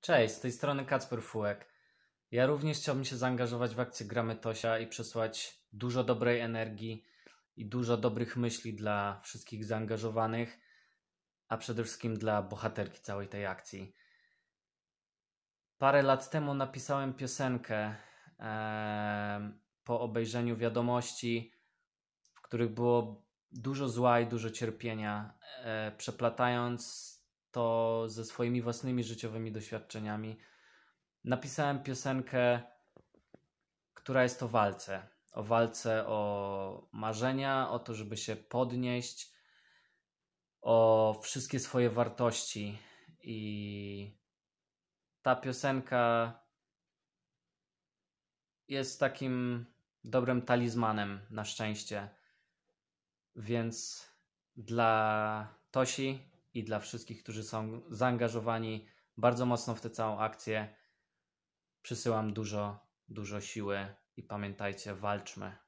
Cześć, z tej strony Kacper Fułek. Ja również chciałbym się zaangażować w akcję Gramy Tosia i przesłać dużo dobrej energii i dużo dobrych myśli dla wszystkich zaangażowanych, a przede wszystkim dla bohaterki całej tej akcji. Parę lat temu napisałem piosenkę po obejrzeniu wiadomości, w których było dużo zła i dużo cierpienia, przeplatając to ze swoimi własnymi życiowymi doświadczeniami. Napisałem piosenkę, która jest o walce. O walce o marzenia, o to, żeby się podnieść, o wszystkie swoje wartości. I ta piosenka jest takim dobrym talizmanem na szczęście. Więc dla Tosi i dla wszystkich, którzy są zaangażowani bardzo mocno w tę całą akcję, przysyłam dużo siły i pamiętajcie, walczmy.